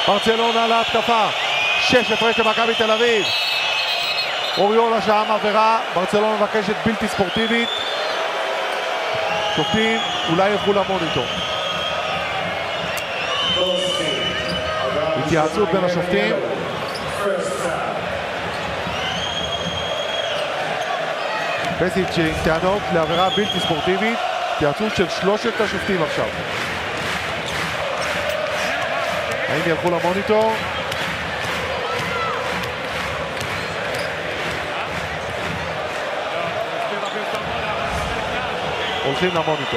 ברצלונה להתקפה, 6 הפרש למכבי תל אביב. אוריולה שם עבירה, ברצלונה מבקשת בלתי ספורטיבית. שופטים אולי ילכו למוניטור. התייעצות בין השופטים. פסיץ' עם טענות לעבירה בלתי ספורטיבית. התייעצות של 3 השופטים עכשיו. האם ילכו למוניטור? הולכים למוניטור.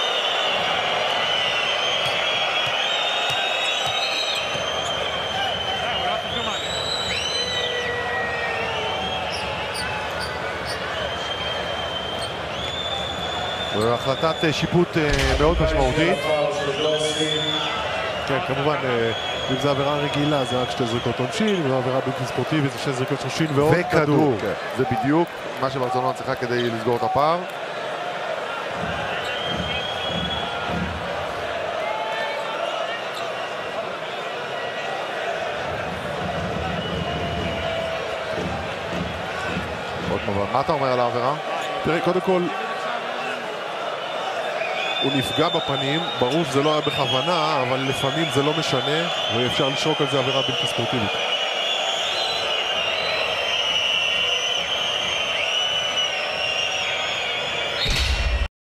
החלטת שיפוט מאוד משמעותית. כן, כמובן, אם זה עבירה רגילה זה רק 2 זריקות עונשין, ואם עבירה בלתי ספורטיבית זה 2 זריקות עונשין ועוד כדור. זה בדיוק מה שברצלונה צריכה כדי לסגור את הפער. מה אתה אומר על העבירה? תראה, קודם כל הוא נפגע בפנים, ברור שזה לא היה בכוונה, אבל לפעמים זה לא משנה ואפשר לשרוק על זה עבירה בלתי ספורטיבית.